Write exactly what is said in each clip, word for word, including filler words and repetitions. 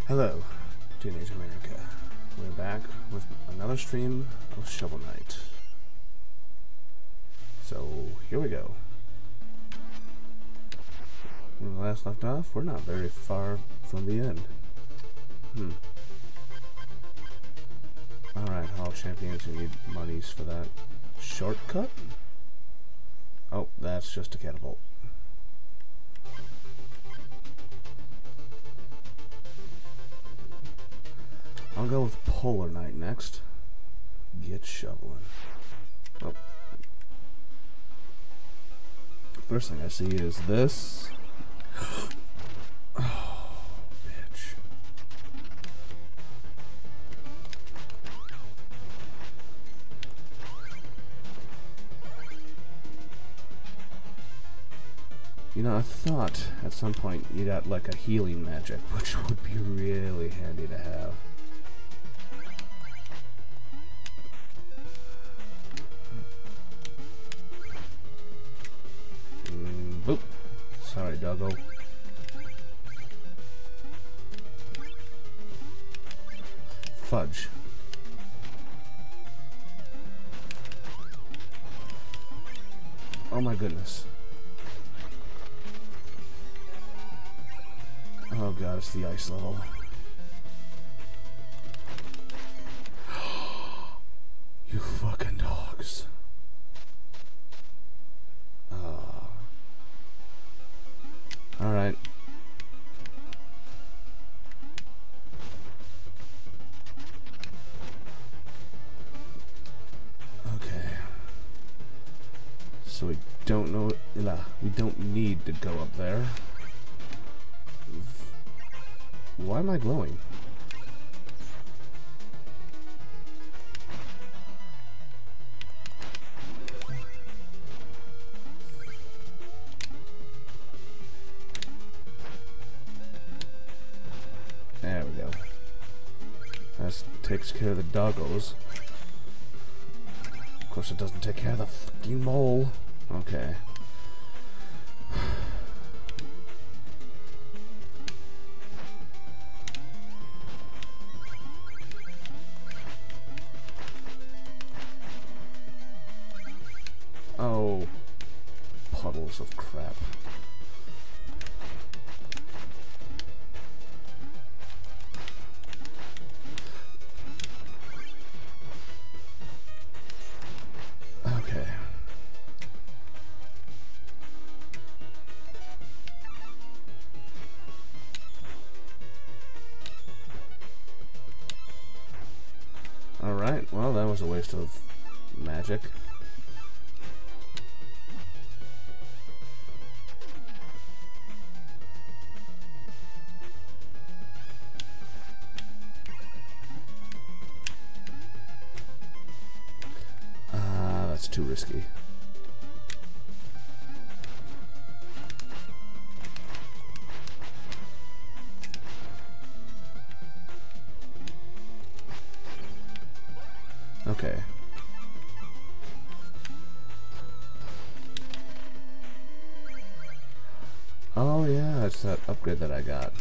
Hello, Teenage America. We're back with another stream of Shovel Knight. So, here we go. When we last left off, we're not very far from the end. Hmm. Alright, Hall Champions, you need monies for that. Shortcut? Oh, that's just a catapult. I'll go with Polar Knight next. Get shoveling. Oh. First thing I see is this. Oh, bitch. You know, I thought at some point you got like a healing magic, which would be really handy to have. Boop. Sorry, doggo. Fudge. Oh my goodness. Oh god, it's the ice level. You fucking dogs. Alright. Okay. So we don't know, we don't need to go up there. Why am I glowing? There we go. That takes care of the doggos. Of course it doesn't take care of the fucking mole. Okay. Oh. Puddles of crap. Okay. Alright, well that was a waste of magic. Ah, that's too risky. Okay. Oh yeah, it's that upgrade that I got.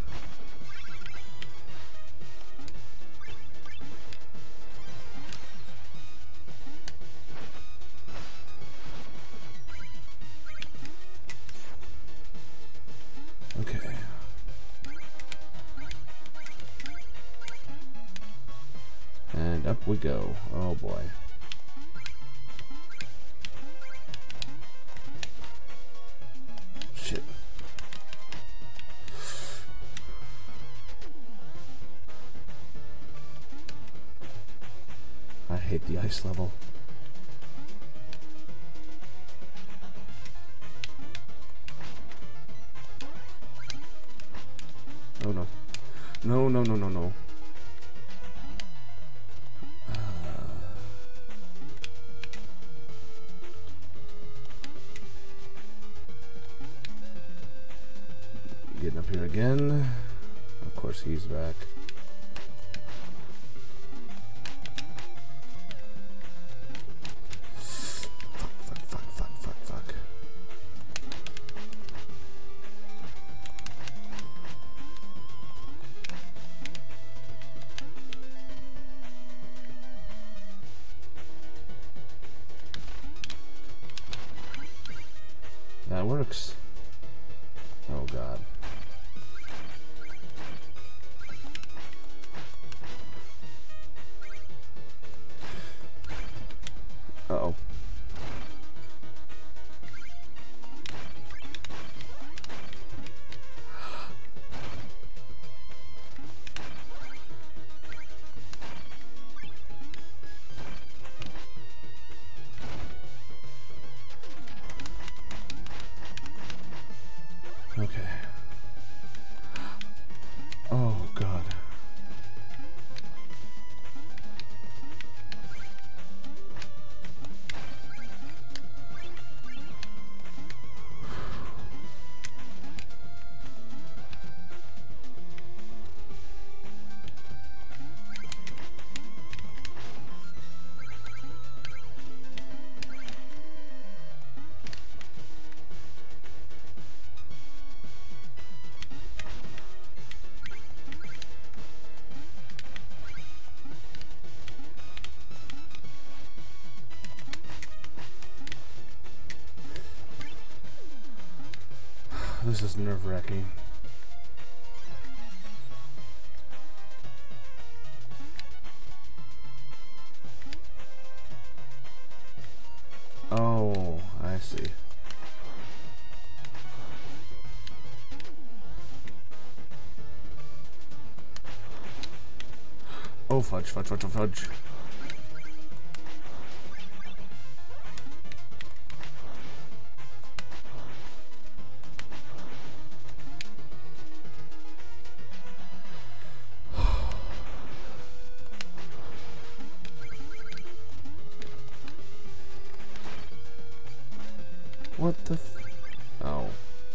Okay. And up we go. Oh boy. Shit. I hate the ice level. Oh no. No, no, no, no, no. Getting up here again. Of course, he's back. Fuck, fuck, fuck, fuck, fuck, fuck. works. Oh god. Uh-oh. Okay. Oh god. This is nerve-wracking. Oh, I see. Oh, fudge, fudge, fudge, fudge. What the f- Oh.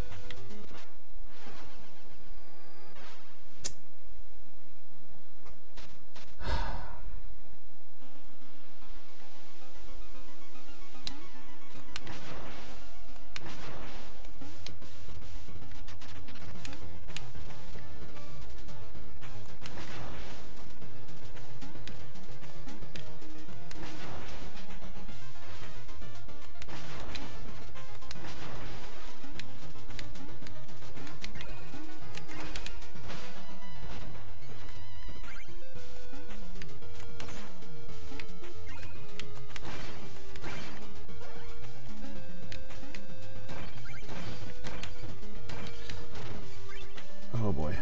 Oh boy.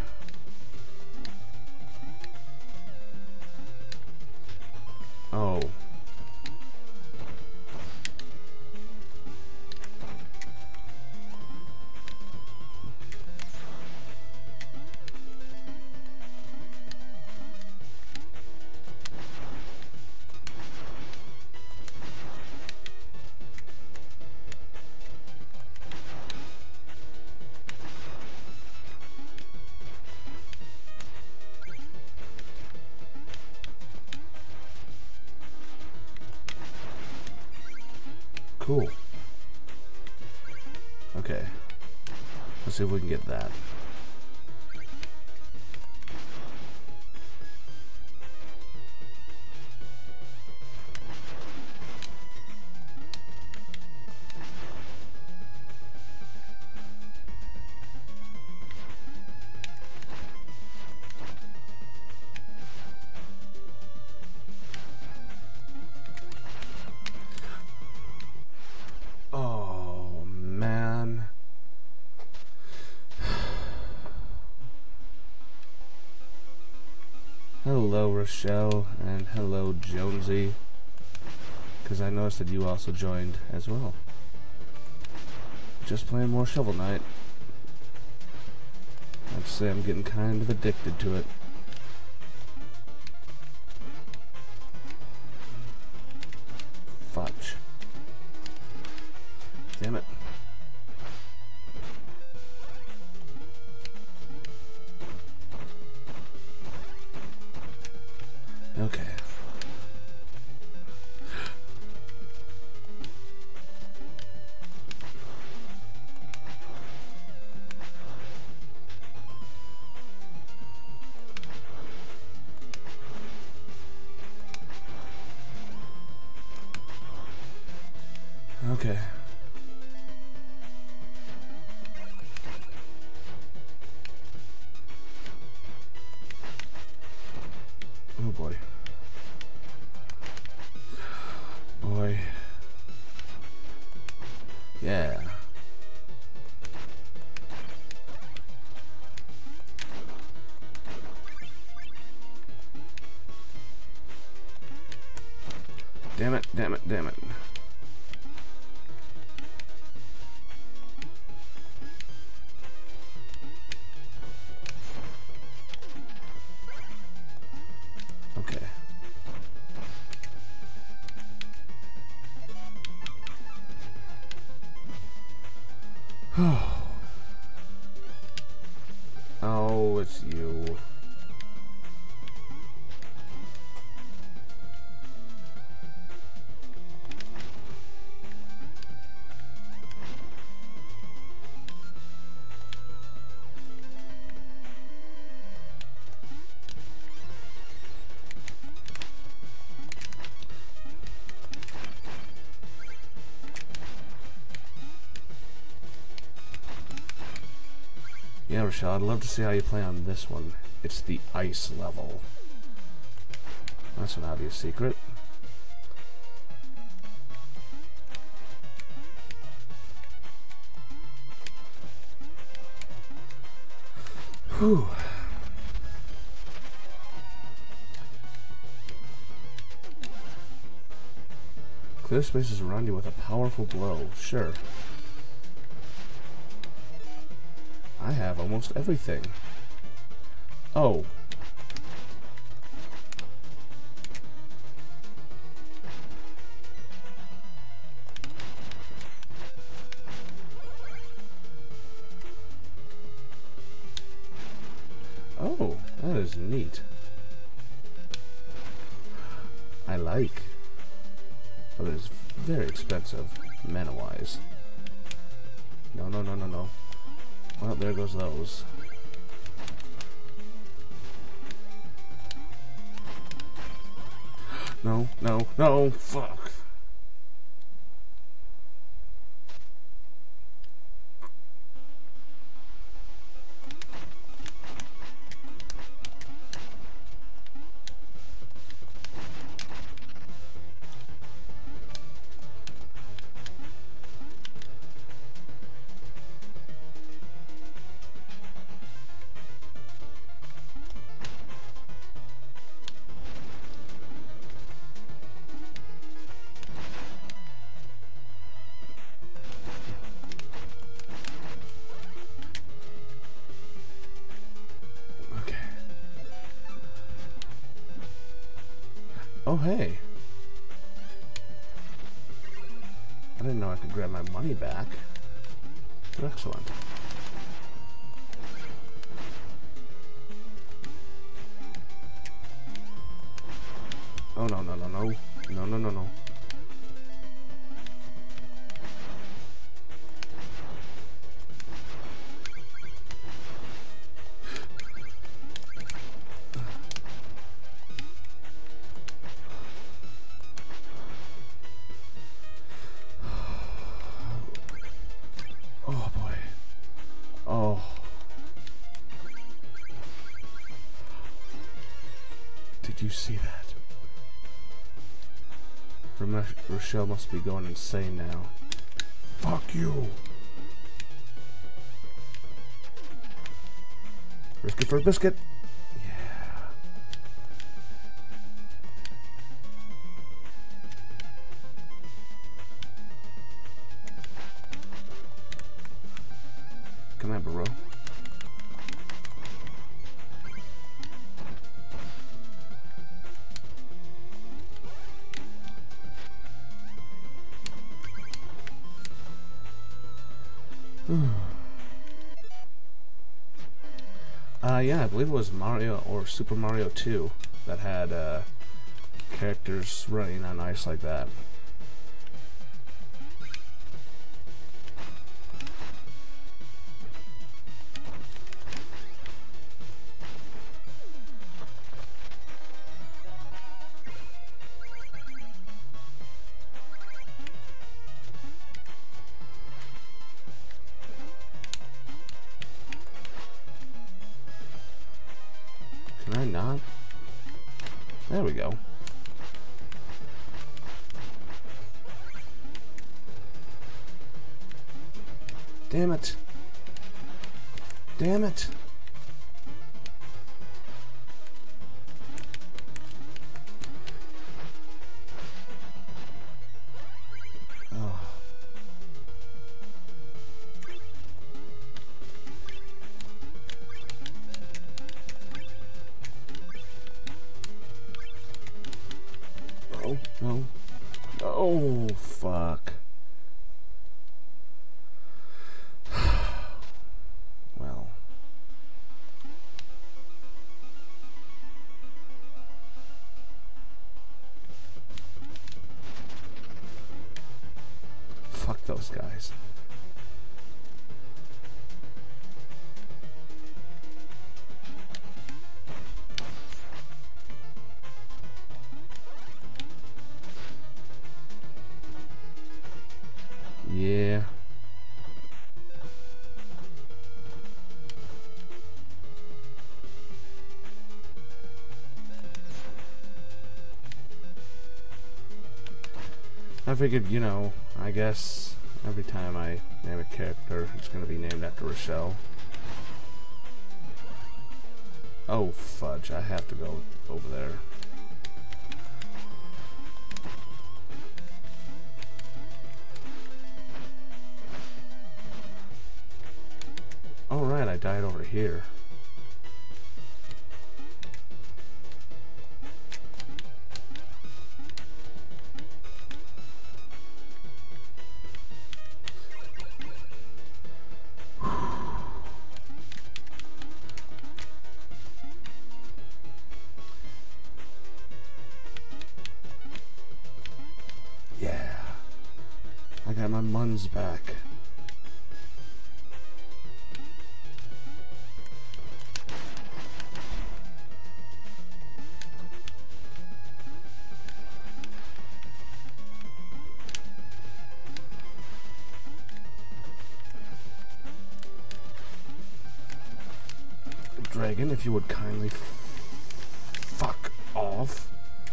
Oh. Cool. Okay. Let's see if we can get that. Oh, man. Hello, Rochelle, and hello, Jonesy. Because I noticed that you also joined as well. Just playing more Shovel Knight. I'd say I'm getting kind of addicted to it. Fudge. Damn it. Okay. Okay. Yeah. Damn it, damn it, damn it. Okay. Oh, it's you. Yeah, Rochelle, I'd love to see how you play on this one. It's the ice level. That's an obvious secret. Whew. Clear spaces around you with a powerful blow. Sure. I have almost everything. Oh. Oh, that is neat. I like. But it's very expensive, mana-wise. No, no, no, no, no. Well, there goes those. No, no, no, fuck. Oh, hey. I didn't know I could grab my money back. Excellent. Oh, no, no, no, no. No, no, no, no. Oh, boy. Oh. Did you see that? Rochelle must be going insane now. Fuck you! Risk it for a biscuit! Yeah. Come on, bro. Uh, yeah, I believe it was Mario or Super Mario two that had uh, characters running on ice like that. Can I not? There we go. Damn it. Damn it. Oh. No, no. Oh, fuck. Well. Fuck those guys. Yeah. I figured, you know, I guess every time I name a character, it's going to be named after Rochelle. Oh, fudge. I have to go over there. Alright, I died over here. Yeah. I got my muns back. Dragon, if you would kindly fuck off.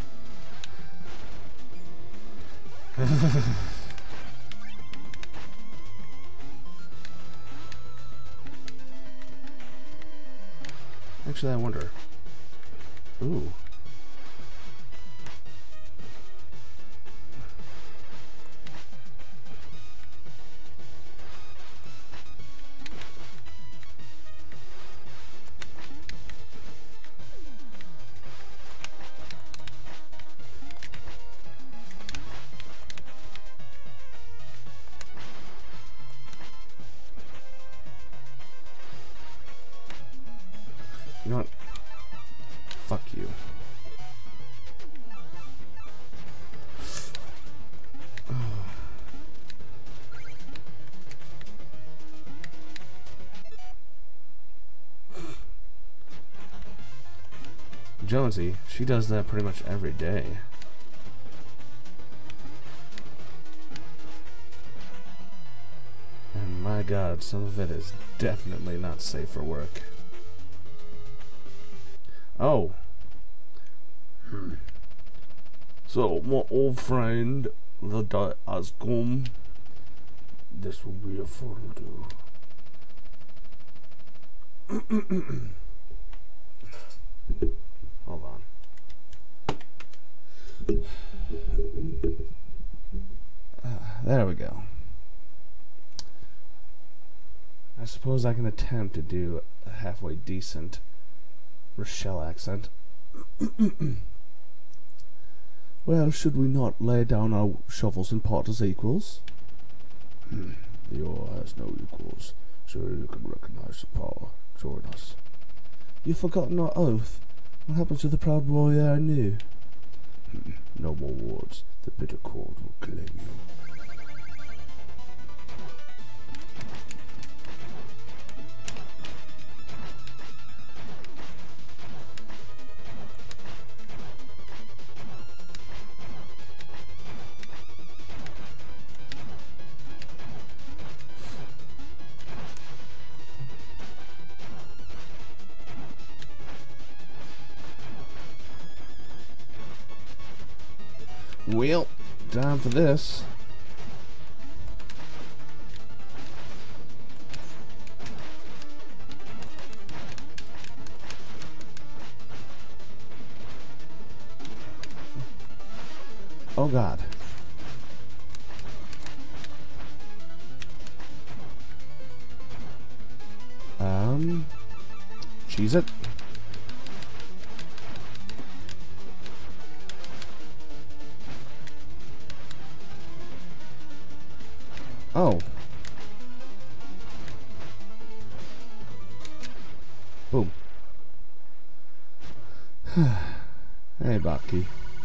Actually, I wonder. Ooh. You know what? Fuck you. Jonesy, she does that pretty much every day. And my god, some of it is definitely not safe for work. Oh. Hmm. So, my old friend, the dot has come. This will be a photo do. Hold on. Uh, there we go. I suppose I can attempt to do a halfway decent Rochelle accent. Well, should we not lay down our shovels and pot as equals? The ore has no equals, so you can recognize the power. Join us. You've forgotten our oath. What happened to the proud warrior I knew? No more words. The bitter cold will claim you. Well, time for this. God. Um, cheese it. Oh. Boom. Hey, Baki.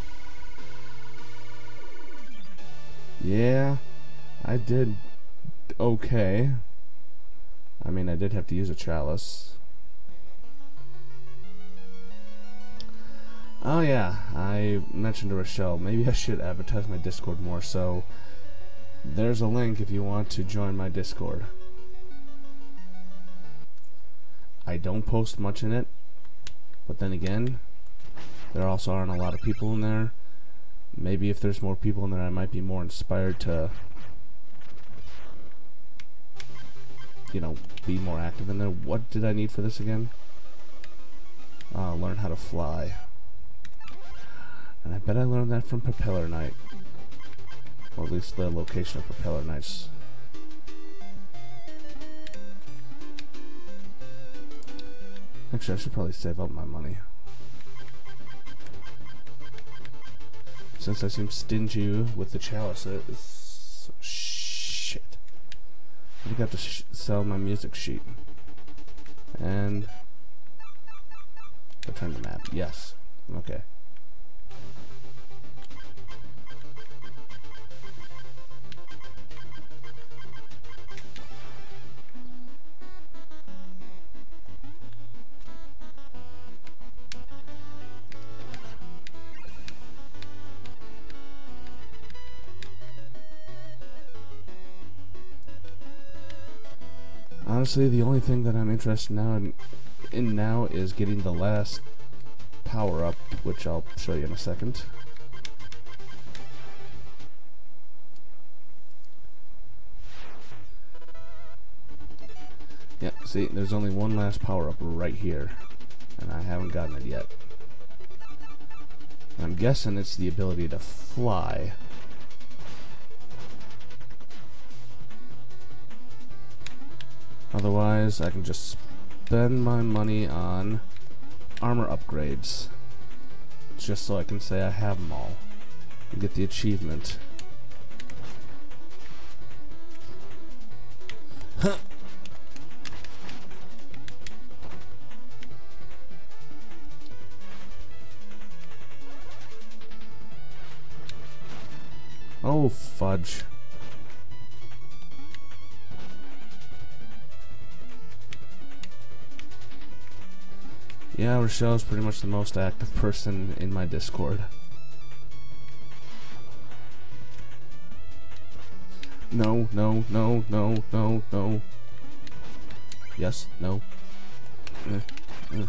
Yeah, I did okay. I mean, I did have to use a chalice. Oh yeah, I mentioned to Rochelle, maybe I should advertise my Discord more, so there's a link if you want to join my Discord. I don't post much in it, but then again, there also aren't a lot of people in there. Maybe if there's more people in there, I might be more inspired to, you know, be more active in there. What did I need for this again? Uh, learn how to fly. And I bet I learned that from Propeller Knight. Or at least the location of Propeller Knights. Actually, I should probably save up my money. Since I seem stingy with the chalices. Shit. I forgot to sh sell my music sheet. And return the map. Yes. Okay. Honestly, the only thing that I'm interested now in, in now is getting the last power up, which I'll show you in a second. Yeah, see, there's only one last power up right here, and I haven't gotten it yet. I'm guessing it's the ability to fly. Otherwise, I can just spend my money on armor upgrades, just so I can say I have them all and get the achievement. Huh. Oh, fudge. Yeah, Rochelle's pretty much the most active person in my Discord. No, no, no, no, no, no. Yes, no. Uh, uh.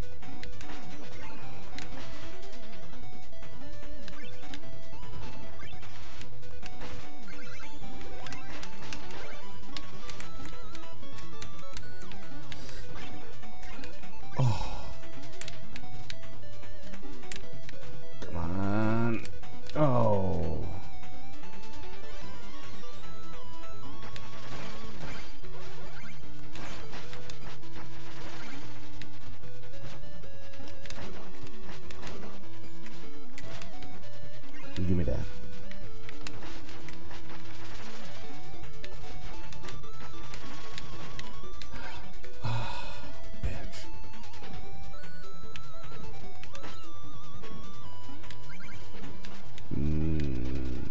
Give me that. Oh, bitch. Mm.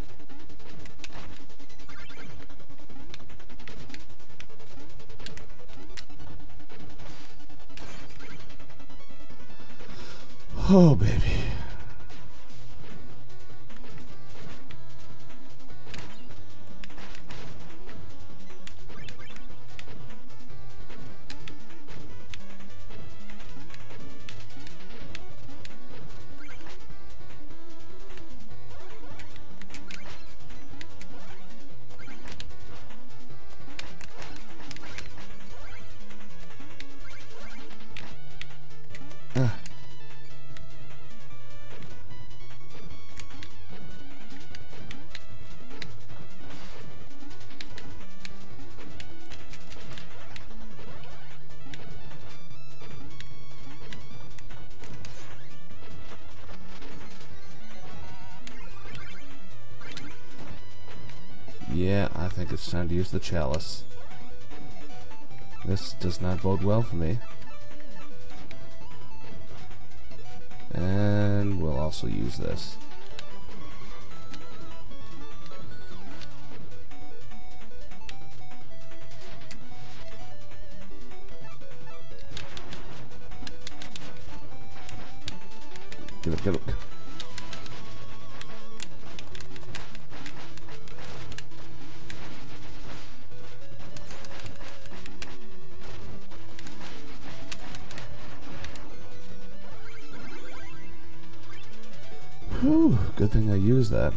Oh, baby. Yeah, I think it's time to use the chalice. This does not bode well for me. And we'll also use this. Get up, get up. Whew, good thing I used that.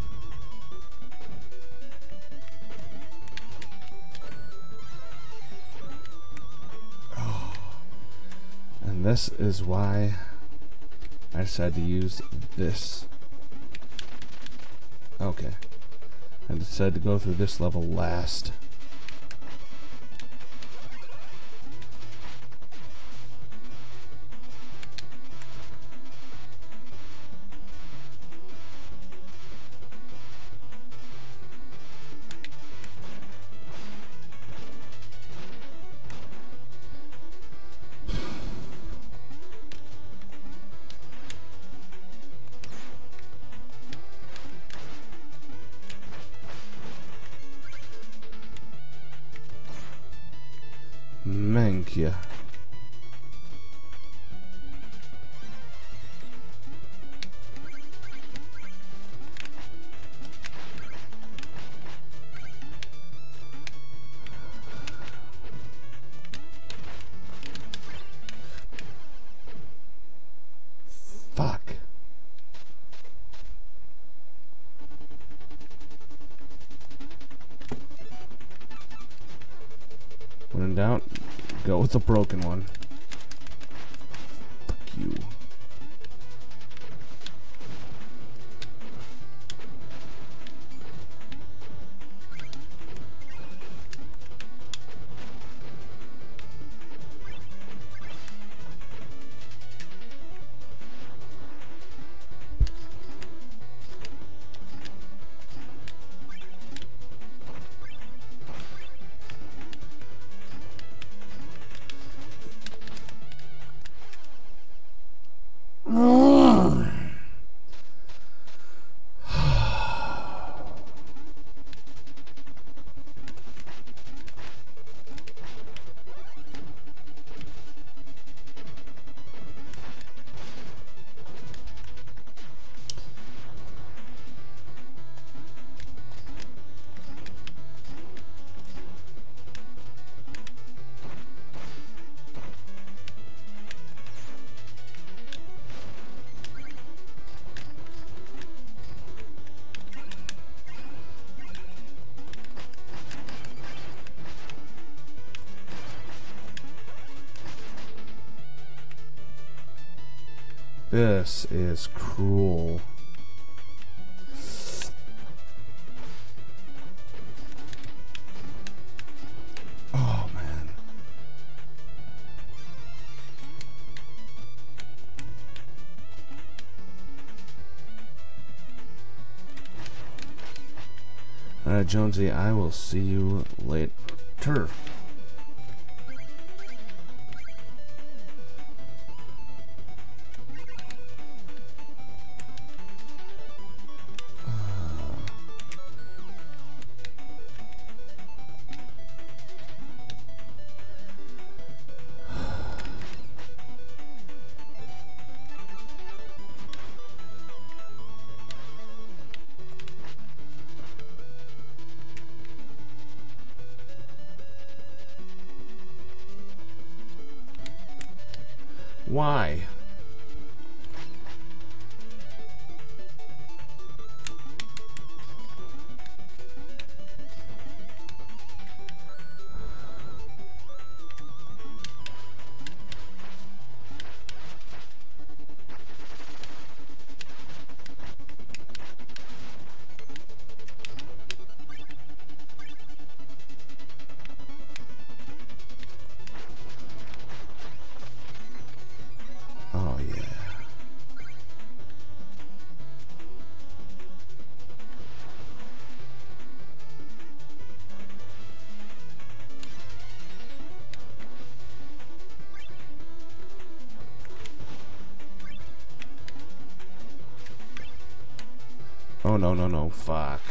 Oh. And this is why I decided to use this. Okay. I decided to go through this level last. Mankia. Fuck. When in doubt, go with the broken one. Fuck you. This is cruel. Oh, man. Alright, Jonesy, I will see you later. Why? no, no, no. Fuck.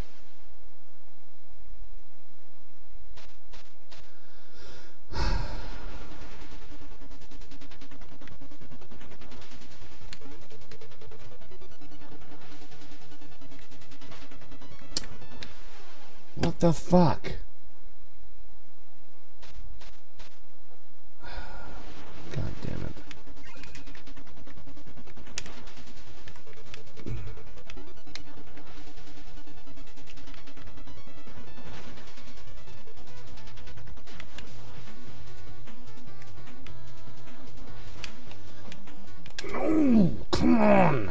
What the fuck? God damn it. No, come on.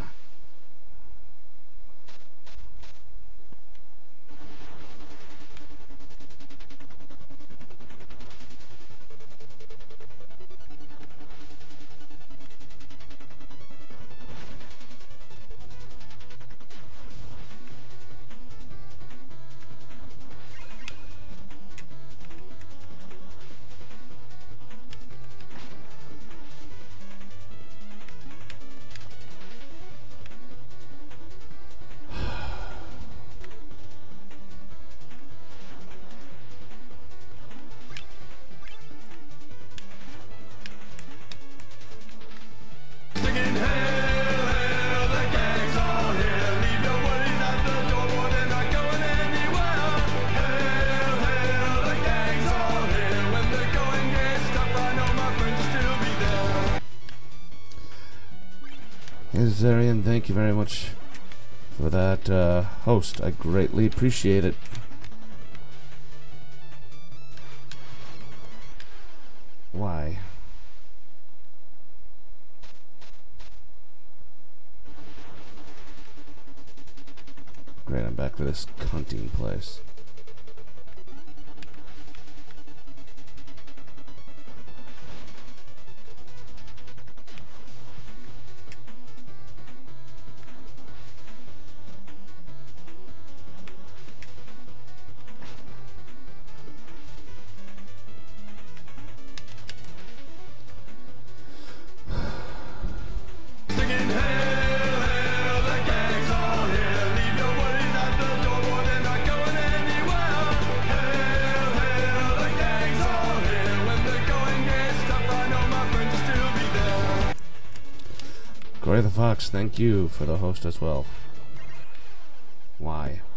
Zarian, thank you very much for that uh, host. I greatly appreciate it. Why? Great, I'm back for this cunting place. Gory the Fox, thank you for the host as well. Why?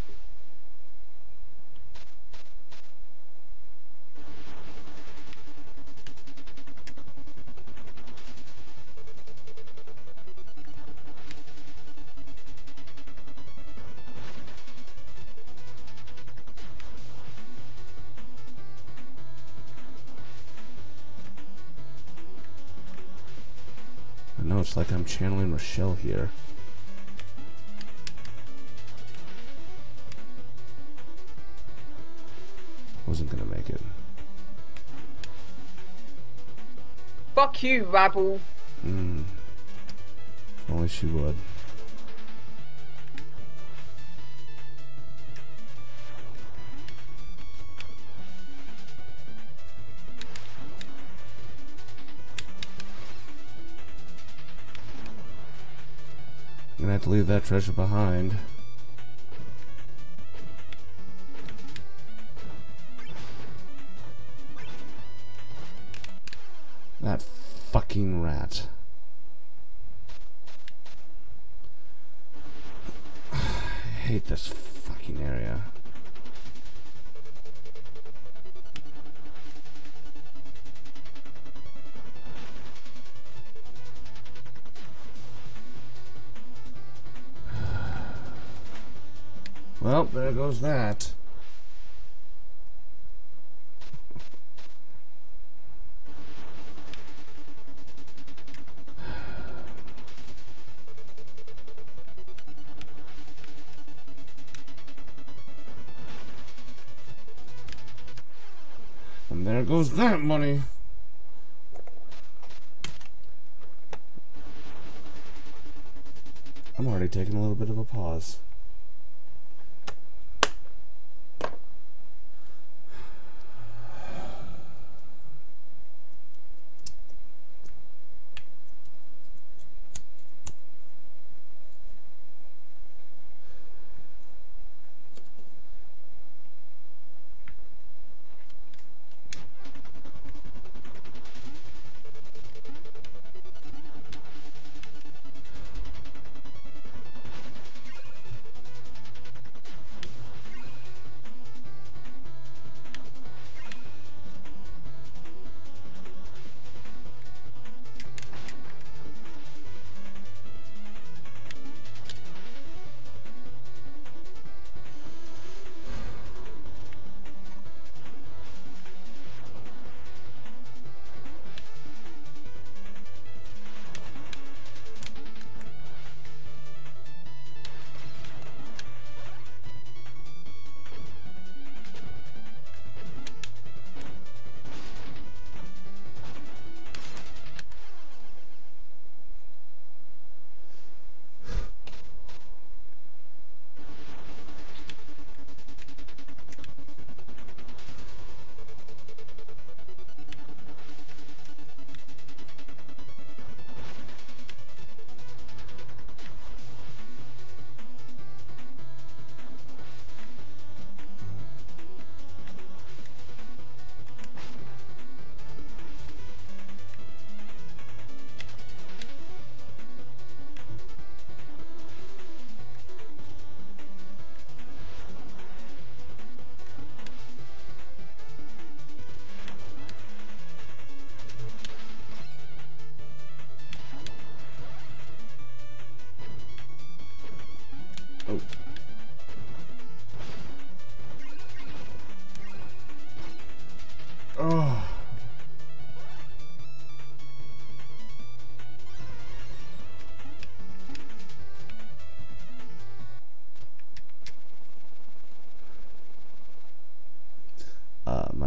No, it's like I'm channeling Rochelle here. Wasn't gonna make it. Fuck you, rabble. Hmm. If only she would. I'm gonna have to leave that treasure behind. That fucking rat. I hate this fucking area. Well, there goes that. And there goes that money. I'm already taking a little bit of a pause.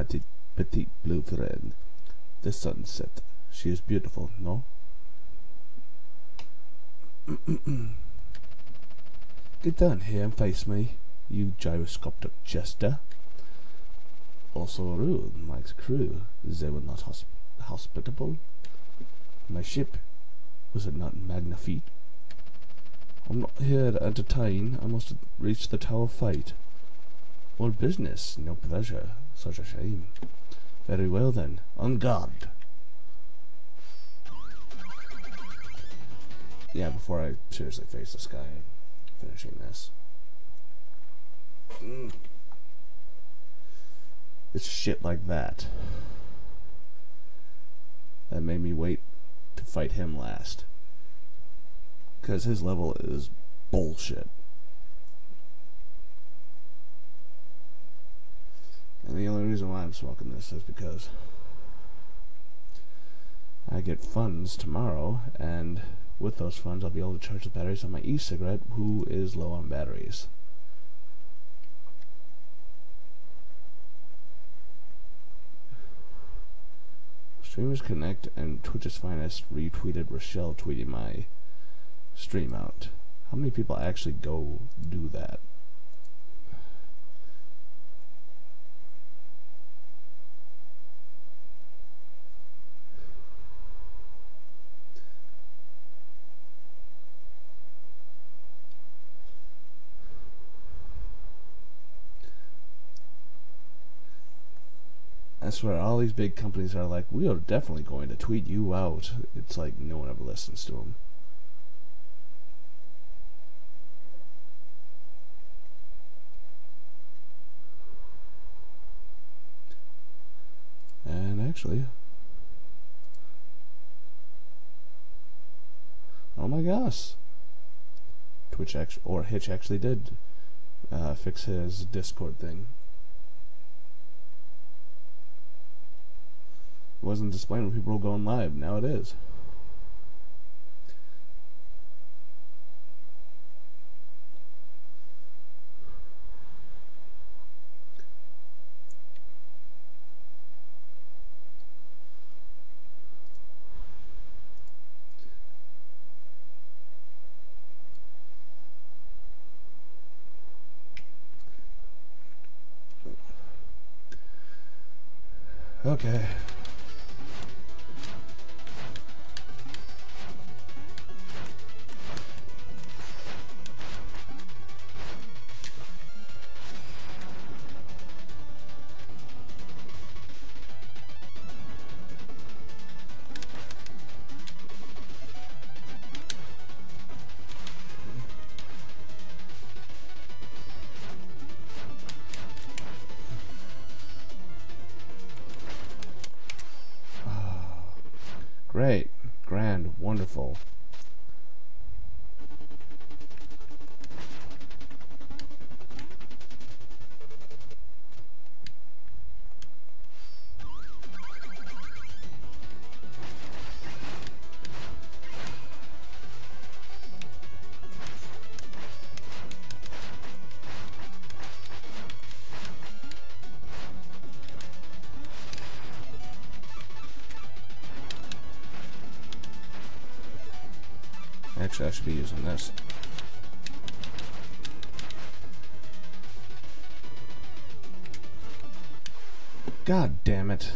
petite, petite blue friend. The sunset. She is beautiful, no? Get down here and face me, you gyroscopic jester. Also rude, my crew. They were not hosp hospitable. My ship, was it not magnifique? I'm not here to entertain. I must reach the Tower of Fate. All business, no pleasure. Such a shame. Very well then, on guard. Yeah, before I seriously face this guy, I'm finishing this. Mm. It's shit like that that made me wait to fight him last. Because his level is bullshit. And the only reason why I'm smoking this is because I get funds tomorrow, and with those funds I'll be able to charge the batteries on my e-cigarette, who is low on batteries. Streamers Connect and Twitch's Finest retweeted Rochelle tweeting my stream out. How many people actually go do that? I swear, all these big companies are like, we are definitely going to tweet you out. It's like no one ever listens to them. And actually, oh my gosh, Twitch actually, or Hitch actually did uh, fix his Discord thing. It wasn't displaying when people were going live. Now it is. Okay. Great, grand, wonderful. Actually, I should be using this. God damn it.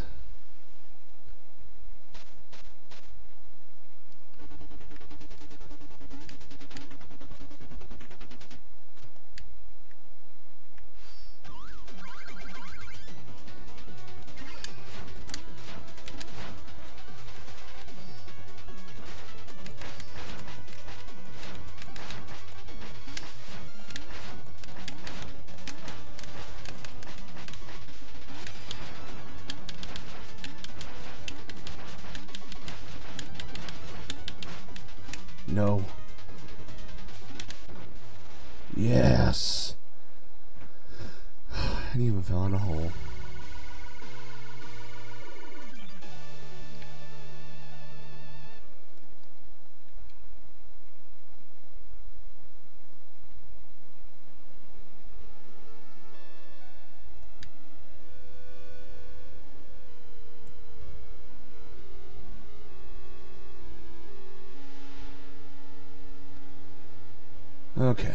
No. Yes. And even fell in a hole. Okay.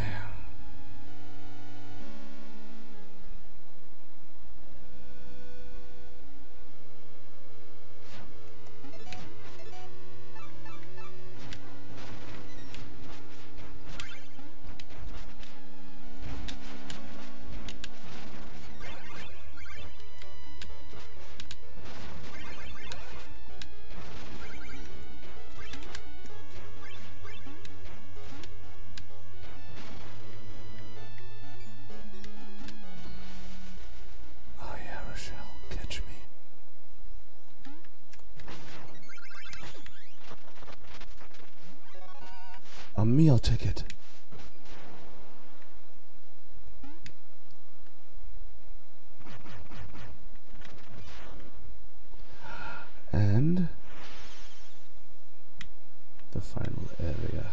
A meal ticket. And the final area.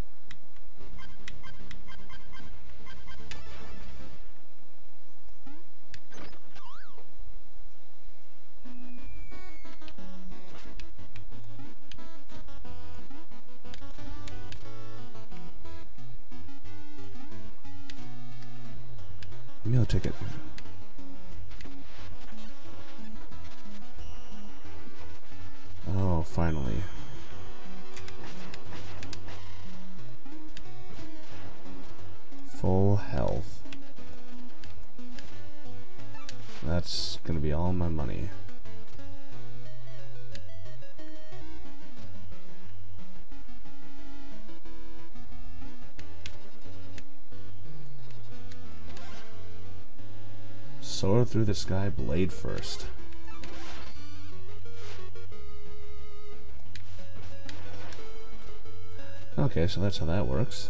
Meal ticket. Oh, finally. Full health. That's gonna be all my money. Soar through the sky blade first. Okay, so that's how that works.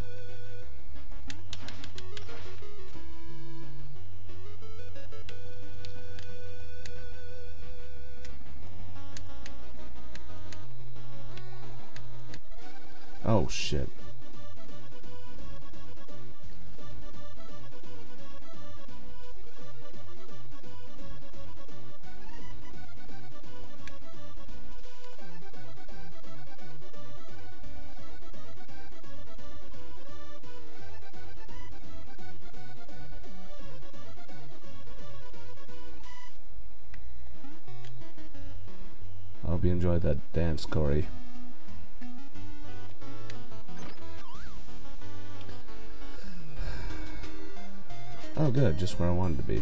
Oh shit. Hope you enjoyed that dance, Corey. Oh good, just where I wanted to be.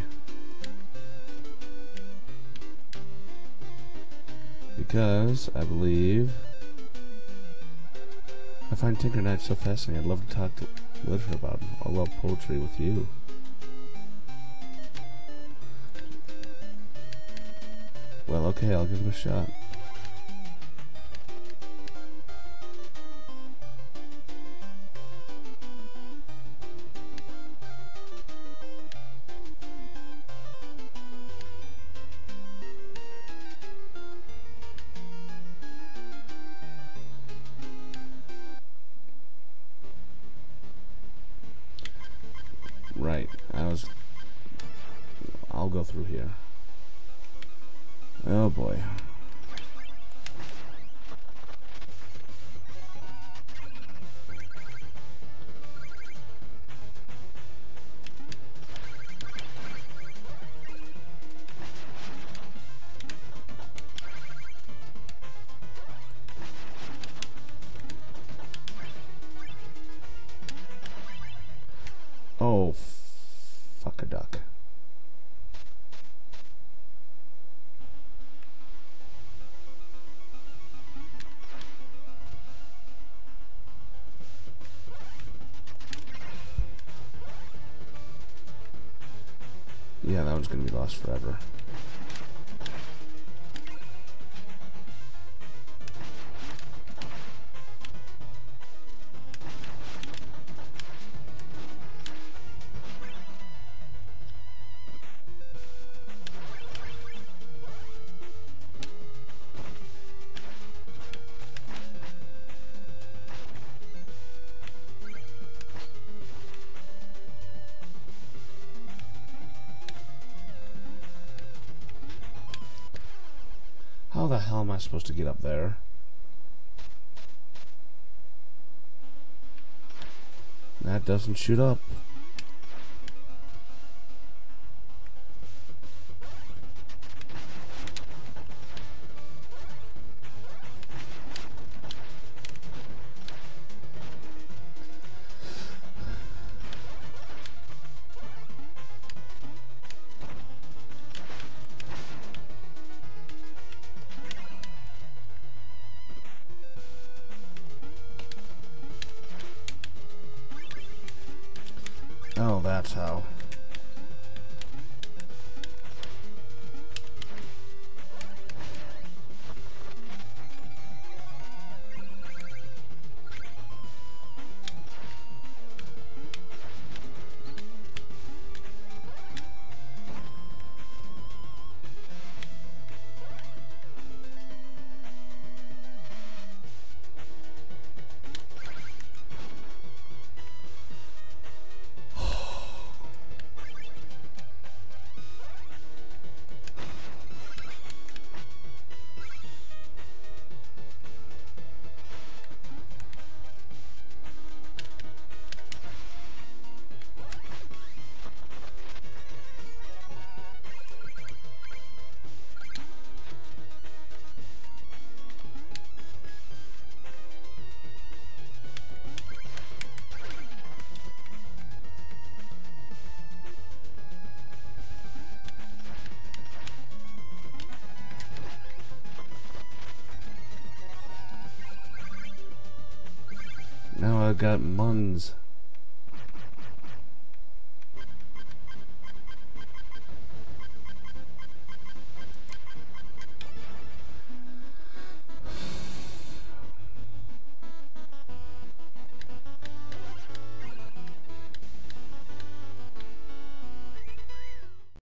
Because I believe I find Tinker Knight so fascinating. I'd love to talk to literature about him. I love poetry with you. Well, okay, I'll give it a shot. Right, I was... I'll go through here. Oh boy. Oh, fuck a duck. Yeah, that one's gonna be lost forever. How the hell am I supposed to get up there? That doesn't shoot up. Oh, that's how. Now I got Muns.